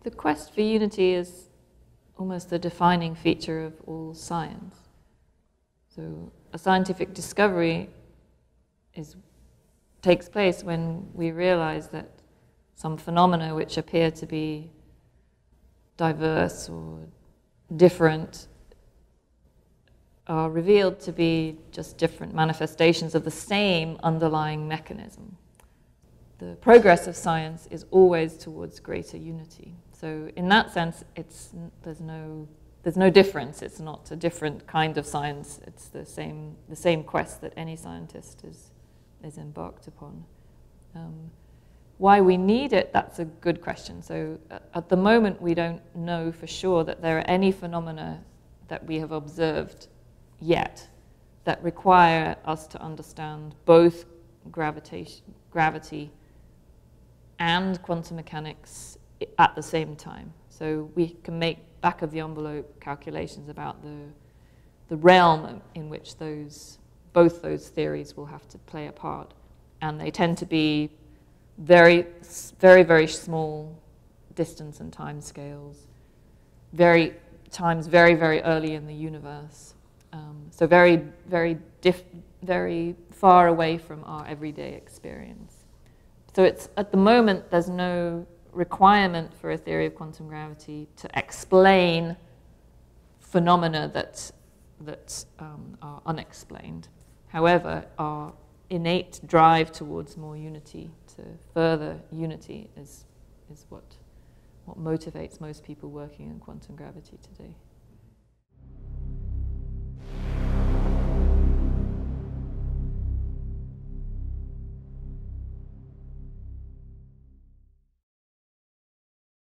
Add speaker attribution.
Speaker 1: The quest for unity is almost the defining feature of all science. So a scientific discovery takes place when we realize that some phenomena which appear to be diverse or different are revealed to be just different manifestations of the same underlying mechanism. The progress of science is always towards greater unity. So in that sense, there's no difference. It's not a different kind of science. It's the same quest that any scientist is embarked upon. Why we need it, that's a good question. So at the moment, we don't know for sure that there are any phenomena that we have observed yet that require us to understand both gravity and quantum mechanics at the same time. So we can make back-of-the-envelope calculations about the realm in which both those theories will have to play a part. And they tend to be very, very, very small distance and time scales, very early in the universe. So very, very far away from our everyday experience. So at the moment, there's no requirement for a theory of quantum gravity to explain phenomena that are unexplained. However, our innate drive towards more unity, to further unity, is what motivates most people working in quantum gravity today.